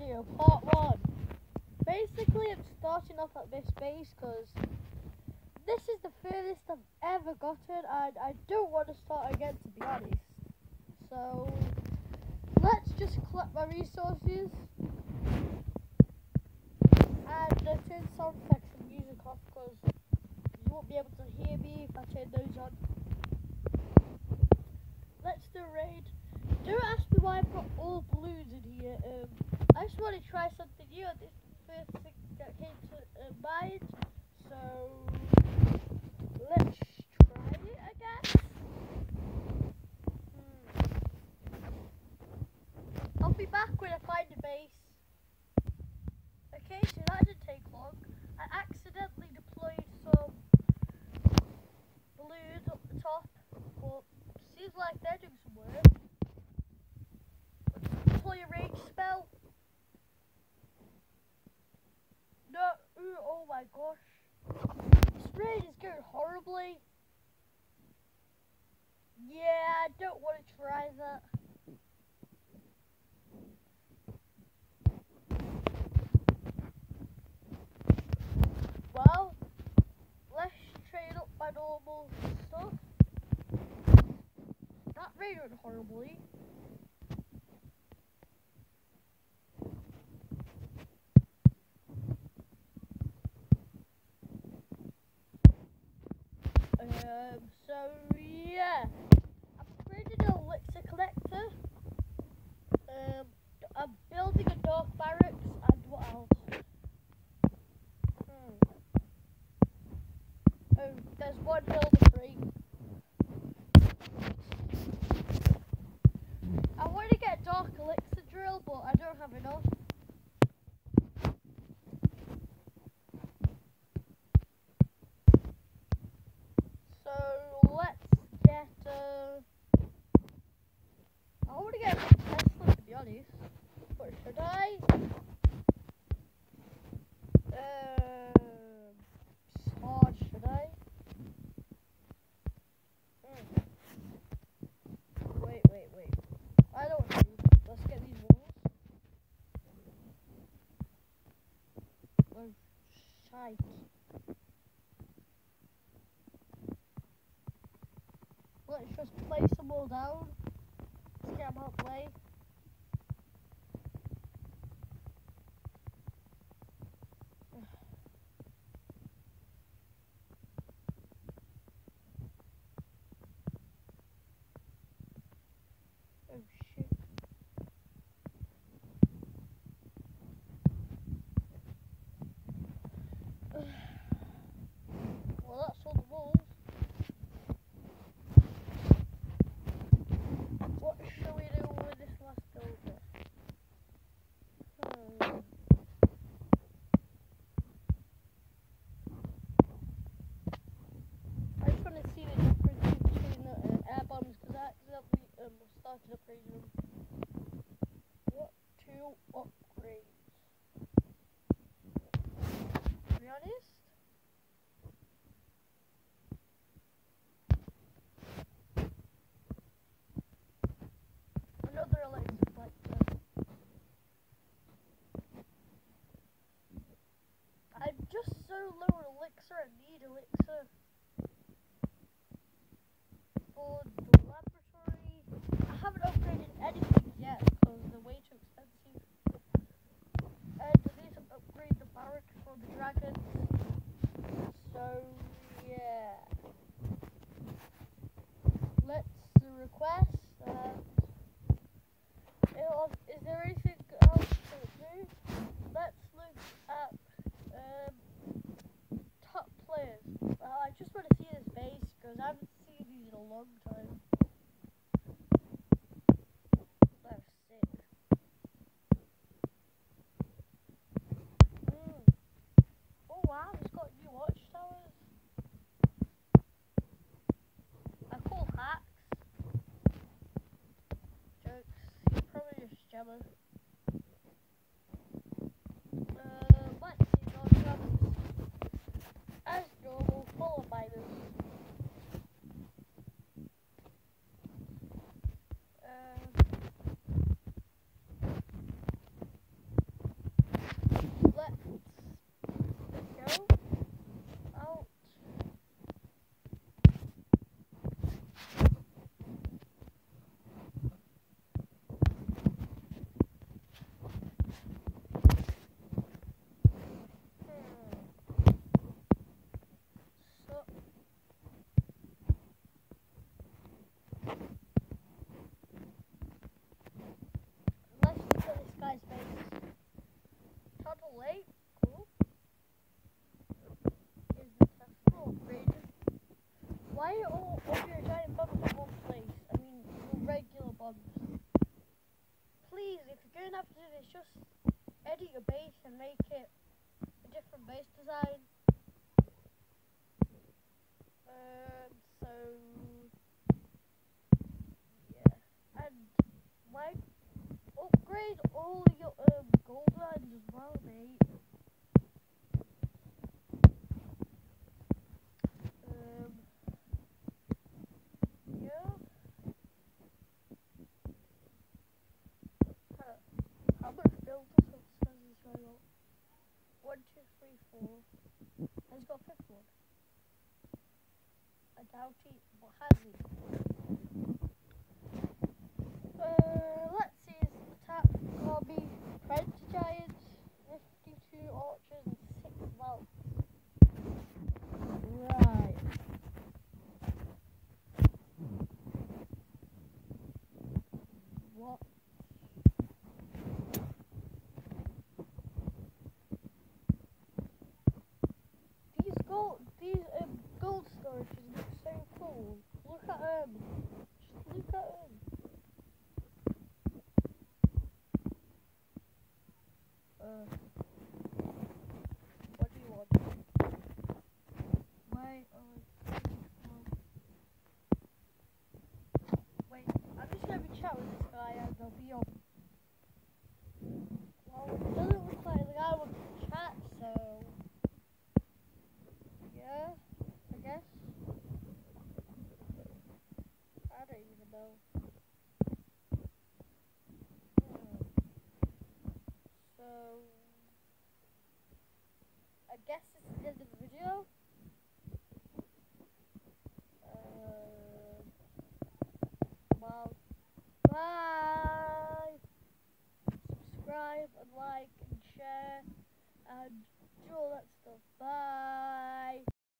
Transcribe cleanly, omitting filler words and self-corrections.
video, part 1. Basically, I'm starting off at this base because this is the furthest I've ever gotten, and I don't want to start again, to be honest. So, let's just collect my resources, and turn sound effects and music off because you won't be able to hear me if I turn those on. Let's do a raid. Don't ask me why I've got all blues in here. I just want to try something new. This is the first thing that came to mind. So let's try it, I guess. I'll be back when I find a base. Okay, so that didn't take long. I accidentally deployed some balloons up the top, but seems like they're doing some work. Deploy a rage spell. No, ooh, oh my gosh. This raid is going horribly. Yeah, I don't want to try that. Well, let's trade up my normal stuff. That raid went horribly. So yeah, I've created an elixir collector. I'm building a dark barracks, and what else? Oh, there's one builder free. I want to get a dark elixir drill, but I don't have enough. So let's get I want to get a Tesla, to be honest. But should I? It's hard, should I? Wait. I don't want to. Let's get these walls. Oh, shite. Let's just place them all down. Let's get them out of the way. Oh shit. Well, that's all the walls. What shall we do with this last builder? I just want to see the difference between the air bombs because I accidentally started upgrading them. What to upgrade? To be honest, another elixir collector. I'm just so low on elixir, I need elixir for the laboratory. I haven't upgraded anything yet because they're way too expensive. And I need to upgrade the barrack for the dragons. So yeah. Let's request is there anything else to do? Let's look at top players. I just want to see this base because I haven't seen these in a long time. They're sick. Oh wow, it's got new watchtowers. They're called hacks. Jokes. He's probably just jealous. Let's see, as normal, full of miners. fonts. Please, if you're going to have to do this, just edit your base and make it a different base design. So yeah, and like upgrade all your gold lines as well, mate. Yeah. How much build does this guy got? 1, 2, 3, 4. Has he got a fifth one? I doubt he. What has he? Let's see his attack. Gobby, Predator Giants, 52 archers, and 6 valves. Right. What? These gold storages look so cool. Look at them. Just look at them. What do you want? Wait, wait, I'm just gonna be chatting with this guy and I'll be on.